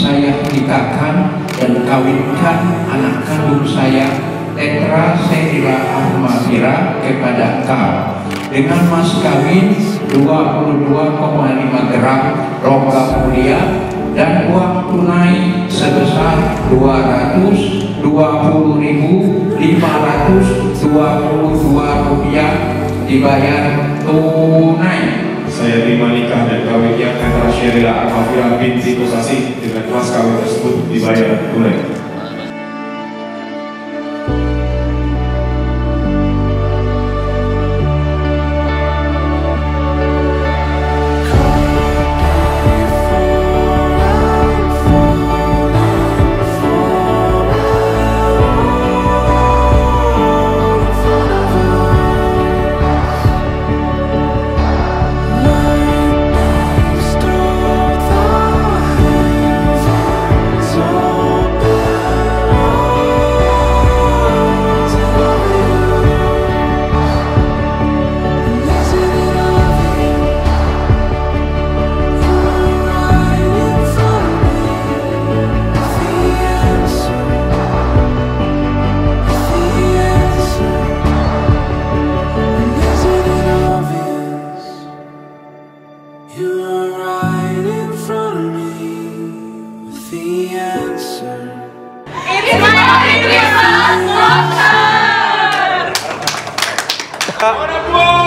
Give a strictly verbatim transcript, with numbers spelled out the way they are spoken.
saya nikahkan dan kawinkan anak kandung saya Tetra kepada kau dengan mas kawin dua puluh dua koma lima gram logam mulia dan uang tunai sebesar dua ratus dua puluh ribu lima ratus dua puluh dua rupiah dibayar tunai. Saya terima nikah dan kawinnya Henna binti Kosasi dengan mas kawin tersebut dibayar tunai. Orang tua